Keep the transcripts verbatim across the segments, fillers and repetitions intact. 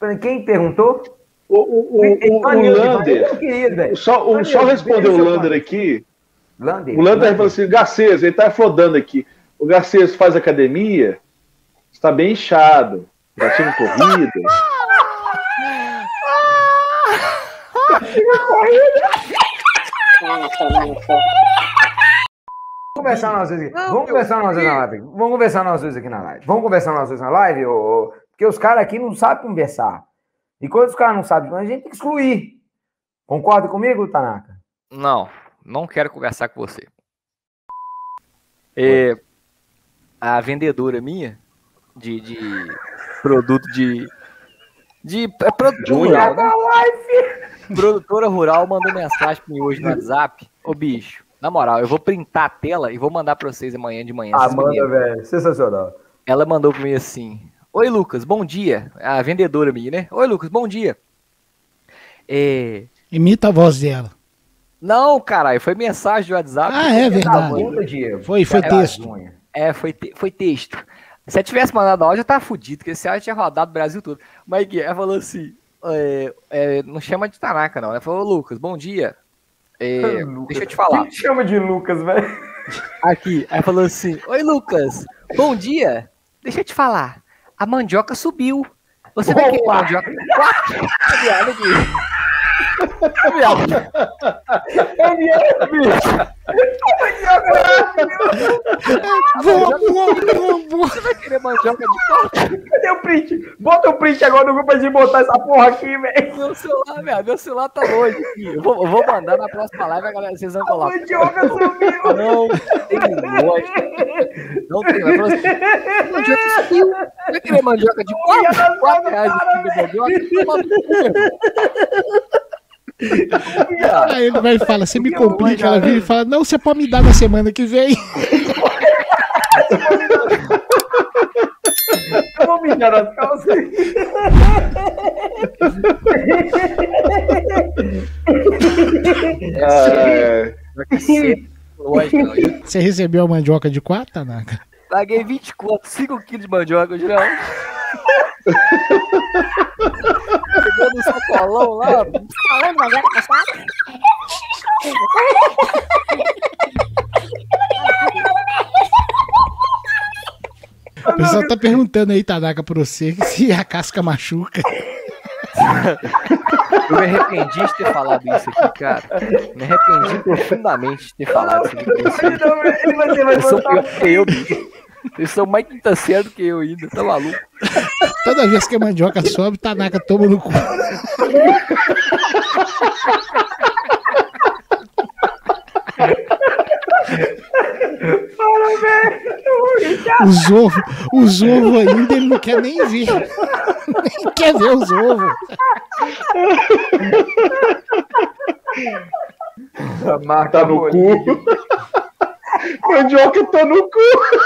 Quem perguntou? O, o, o, o, o Lander. Só, o, só responder o Lander aqui. Lander, o Lander falou assim: Garcês, ele tá flodando aqui. O Garcês faz academia, está bem inchado, pratica corrida. Vamos conversar nós dois aqui. Vamos conversar nós dois na live. Vamos conversar nós dois aqui na live. Vamos conversar nós dois na live, ô, ô, porque os caras aqui não sabem conversar. E quando os caras não sabem, a gente tem que excluir. Concorda comigo, Tanaka? Não, não quero conversar com você. É, a vendedora minha de, de produto de de é produto rural, né? Produtora rural mandou mensagem pra mim hoje no WhatsApp. Ô bicho, na moral, eu vou printar a tela e vou mandar pra vocês amanhã de manhã. Ah, manda, velho, sensacional. Ela mandou pra mim assim: oi Lucas, bom dia. A vendedora minha, né? Oi Lucas, bom dia. É... Imita a voz dela. Não, caralho, foi mensagem de WhatsApp. Ah, é verdade. Foi, foi texto. É, foi, te, foi texto. Se eu tivesse mandado áudio, eu tava fudido, porque esse áudio tinha rodado o Brasil todo. Mas ela falou assim, é, é, não chama de Tanaka, não. Ela falou, Lucas, bom dia. É, Lucas. Deixa eu te falar. Quem chama de Lucas, velho? Aqui, ela falou assim, oi Lucas, bom dia. Deixa eu te falar, a mandioca subiu. Você vai querer mandioca de quatro? Viado, bicho. Viado. É viado, bicho. Você vai querer mandioca de quatro? Cadê o print? Bota o print agora no grupo pra gente botar essa porra aqui, velho. Meu celular, velho. Meu celular tá longe aqui. Eu vou, eu vou mandar na próxima live, a galera, vocês vão colocar. Mandioca subiu. Não tem lógica. Não tem lógica. Assim, mandioca subiu. Vai querer mandioca de quatro? quatro reais de mandioca? Aí ele vai e fala, você me complica, ela vira e fala, não, você pode me dar na semana que vem. Eu vou mijar nas calças. É... Você recebeu a mandioca de quatro, Tanaka? Paguei vinte conto, cinco quilos de mandioca, Julião. Pegou no sacolão lá. Sacolão de mandioca passada. O pessoal tá perguntando aí, Tanaka, pra você se a casca machuca. Eu me arrependi de ter falado isso aqui, cara. Me arrependi profundamente de ter falado isso aqui. Eu sou pior que eu, bicho. Eles são mais quinta série do que eu ainda, tá maluco? Toda vez que a mandioca sobe, Tanaka toma no cu. Para, velho. Os ovos, os ovos ainda ele não quer nem ver. Nem quer ver os ovos. A marca tá no cu. Mandioca tá no cu.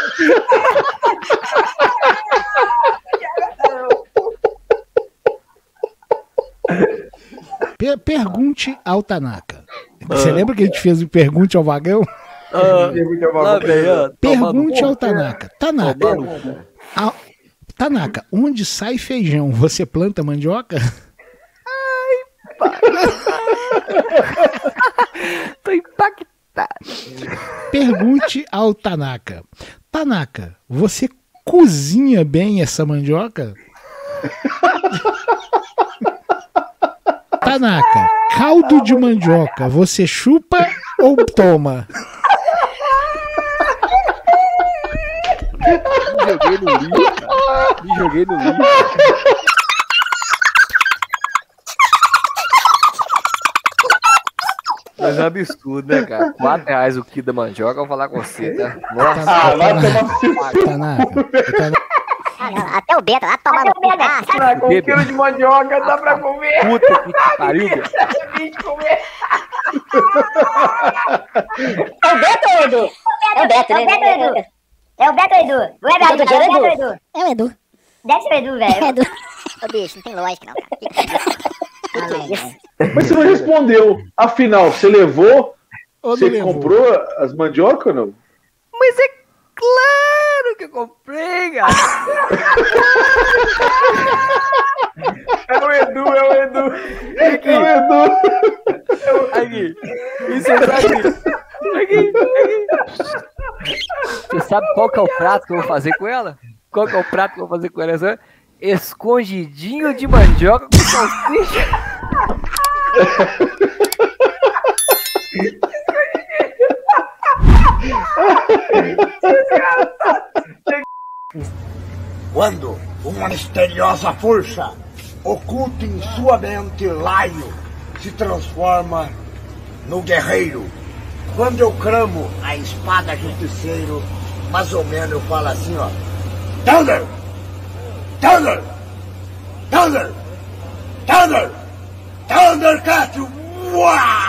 Per pergunte ao Tanaka. Você ah, lembra que a gente fez o Pergunte ao Vagão? Ah, lá vem, ó, pergunte ao Tanaka. Tanaka, a, Tanaka, onde sai feijão? Você planta mandioca? Ai, pai. Tô impactado. Pergunte ao Tanaka. Tanaka, você cozinha bem essa mandioca? Tanaka, caldo de mandioca, você chupa ou toma? Me joguei no lixo, cara. Me joguei no lixo. Mas é um absurdo, né, cara? quatro reais o quilo da mandioca, eu vou falar com você, tá? Nossa, ah, vai tomar Tanaka. Ah, não, até o Beto lá tomando cu. Ah, com um quilo de mandioca dá pra comer. Puta que pariu, velho. É o Beto ou o Edu? É o Beto, né? É o Beto ou o Edu? Não é Beto, é o Edu. É o Edu. Deve ser o Edu, velho. É o Edu. Ô, bicho, não tem lógica, não, cara. Mas você não respondeu. Afinal, você levou? Ou você levou? Comprou as mandioca ou não? Mas é claro que eu comprei, cara. É o Edu, é o Edu. Aqui. É o Edu. Aqui. Isso é aqui. Aqui, aqui. Você sabe qual que é o prato que eu vou fazer com ela? Qual que é o prato que eu vou fazer com ela? Sabe? Escondidinho de mandioca com salsicha. Quando uma misteriosa força oculta em sua mente Laio se transforma no guerreiro. Quando eu cramo a espada justiceiro, mais ou menos eu falo assim, ó. Thunder! Thunder! Thunder! Thunder! Thundercat! Uau!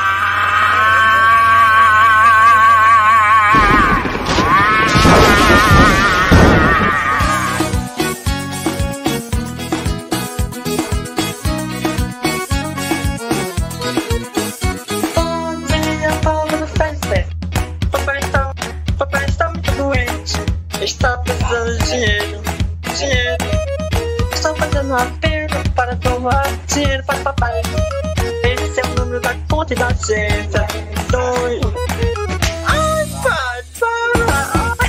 Está precisando de dinheiro, dinheiro. Estou fazendo uma pergunta para tomar dinheiro para papai. Esse é o número da conta e da agenda. Dois. Ai, pai, para. Ai,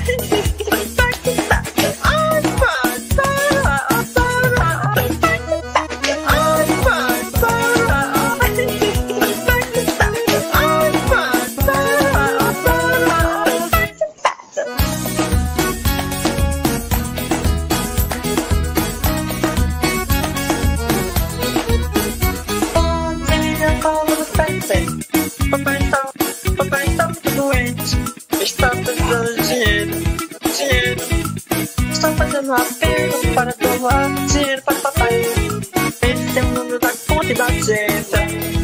pai, para. Ai, pai, para. Papai está, papai está muito doente. Está precisando de dinheiro, dinheiro. Estou fazendo uma pergunta para tomar dinheiro para papai. Esse é o número da conta e da agenda.